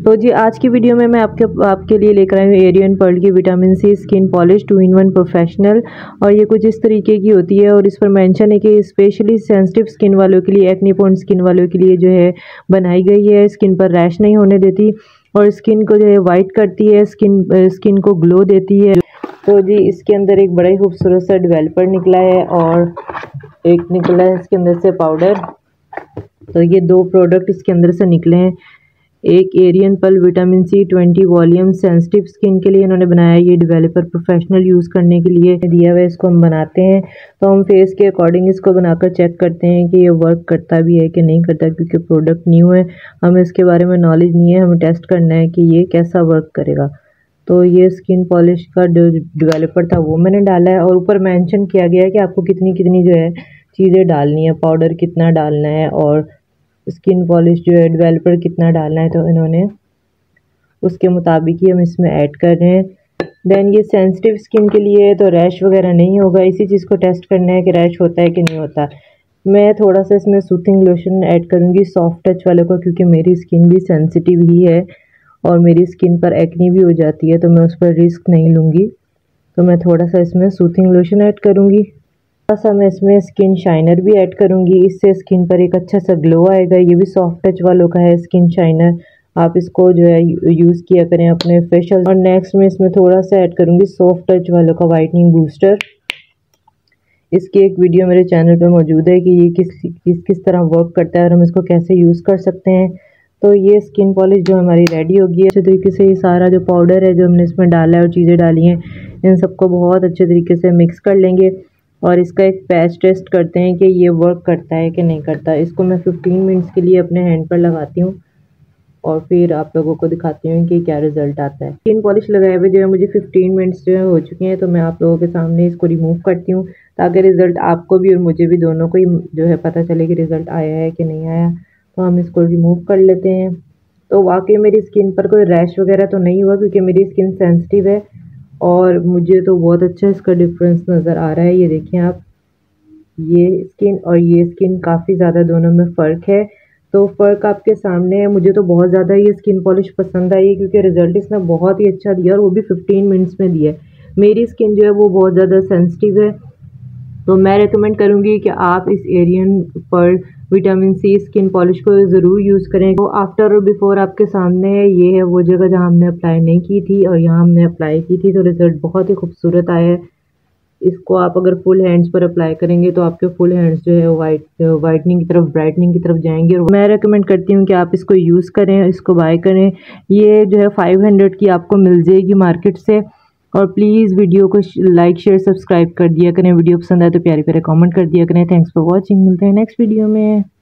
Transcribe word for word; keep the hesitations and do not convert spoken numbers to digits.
तो जी आज की वीडियो में मैं आपके आपके लिए लेकर आई हूँ एरियन पर्ल की vitamin C skin polish two in one professional. और ये कुछ इस तरीके की होती है और इस पर मेंशन है कि स्पेशली सेंसिटिव स्किन वालों के लिए, एक्ने प्रोन स्किन वालों के लिए जो है बनाई गई है। स्किन पर रैश नहीं होने देती और स्किन को जो है वाइट करती है, स्किन स्किन को ग्लो देती है। तो जी इसके अंदर एक बड़ा ही खूबसूरत सा डेवलपर निकला है और एक निकला है इसके अंदर से पाउडर। तो ये दो प्रोडक्ट इसके अंदर से निकले हैं। एक Arian Pearl vitamin C twenty volume sensitive skin के लिए इन्होंने बनाया है। ये डेवलपर प्रोफेशनल यूज़ करने के लिए दिया हुआ है। इसको हम बनाते हैं तो हम फेस के अकॉर्डिंग इसको बनाकर चेक करते हैं कि ये वर्क करता भी है कि नहीं करता, क्योंकि प्रोडक्ट न्यू है, हमें इसके बारे में नॉलेज नहीं है। हमें टेस्ट करना है कि ये कैसा वर्क करेगा। तो ये स्किन पॉलिश का जो डेवलपर था वो मैंने डाला है और ऊपर मेंशन किया गया है कि आपको कितनी कितनी जो है चीज़ें डालनी है, पाउडर कितना डालना है और स्किन पॉलिश जो है डेवलपर कितना डालना है। तो इन्होंने उसके मुताबिक ही हम इसमें ऐड कर रहे हैं। देन ये सेंसिटिव स्किन के लिए है तो रैश वगैरह नहीं होगा। इसी चीज़ को टेस्ट करना है कि रैश होता है कि नहीं होता। मैं थोड़ा सा इसमें सूथिंग लोशन ऐड करूँगी सॉफ्ट टच वाले को, क्योंकि मेरी स्किन भी सेंसिटिव ही है और मेरी स्किन पर एक्ने भी हो जाती है, तो मैं उस पर रिस्क नहीं लूँगी। तो मैं थोड़ा सा इसमें सूथिंग लोशन ऐड करूँगी। थोड़ा सा मैं इसमें स्किन शाइनर भी ऐड करूँगी, इससे स्किन पर एक अच्छा सा ग्लो आएगा। ये भी सॉफ्ट टच वालों का है स्किन शाइनर, आप इसको जो है यूज़ किया करें अपने फेशियल। और नेक्स्ट में इसमें थोड़ा सा ऐड करूँगी सॉफ्ट टच वालों का वाइटनिंग बूस्टर। इसकी एक वीडियो मेरे चैनल पे मौजूद है कि ये किस किस किस तरह वर्क करता है और हम इसको कैसे यूज़ कर सकते हैं। तो ये स्किन पॉलिश जो हमारी रेडी होगी है। अच्छे तरीके से ये सारा जो पाउडर है जो हमने इसमें डाला है और चीज़ें डाली हैं, इन सबको बहुत अच्छे तरीके से मिक्स कर लेंगे और इसका एक पैच टेस्ट करते हैं कि ये वर्क करता है कि नहीं करता। इसको मैं फिफ्टीन मिनट्स के लिए अपने हैंड पर लगाती हूँ और फिर आप लोगों को दिखाती हूँ कि क्या रिज़ल्ट आता है। स्किन पॉलिश लगाए हुए जो है मुझे फिफ्टीन मिनट्स जो है हो चुके हैं, तो मैं आप लोगों के सामने इसको रिमूव करती हूँ ताकि रिज़ल्ट आपको भी और मुझे भी दोनों को ही जो है पता चले कि रिज़ल्ट आया है कि नहीं आया। तो हम इसको रिमूव कर लेते हैं। तो वाकई मेरी स्किन पर कोई रैश वगैरह तो नहीं हुआ, क्योंकि मेरी स्किन सेंसिटिव है और मुझे तो बहुत अच्छा इसका डिफरेंस नज़र आ रहा है। ये देखें आप, ये स्किन और ये स्किन काफ़ी ज़्यादा दोनों में फ़र्क है। तो फ़र्क आपके सामने है। मुझे तो बहुत ज़्यादा ये स्किन पॉलिश पसंद आई है, क्योंकि रिज़ल्ट इसने बहुत ही अच्छा दिया और वो भी फिफ्टीन मिनट्स में दिया है। मेरी स्किन जो है वो बहुत ज़्यादा सेंसिटिव है, तो मैं रेकमेंड करूँगी कि आप इस Arian Pearl vitamin C skin polish को ज़रूर यूज़ करें। तो आफ्टर और बिफोर आपके सामने है। ये है वो जगह जहाँ हमने अप्लाई नहीं की थी और यहाँ हमने अप्लाई की थी, तो रिज़ल्ट बहुत ही खूबसूरत आया है। इसको आप अगर फुल हैंड्स पर अप्लाई करेंगे तो आपके फुल हैंड्स जो है वाइट वाइटनिंग की तरफ, ब्राइटनिंग की तरफ जाएंगे। और मैं रेकमेंड करती हूँ कि आप इसको यूज़ करें, इसको बाय करें। ये जो है फाइव हंड्रेड की आपको मिल जाएगी मार्केट से। और प्लीज़ वीडियो को लाइक शेयर सब्सक्राइब कर दिया करें। वीडियो पसंद आए तो प्यारे प्यारे कमेंट कर दिया करें। Thanks for watching. मिलते हैं नेक्स्ट वीडियो में।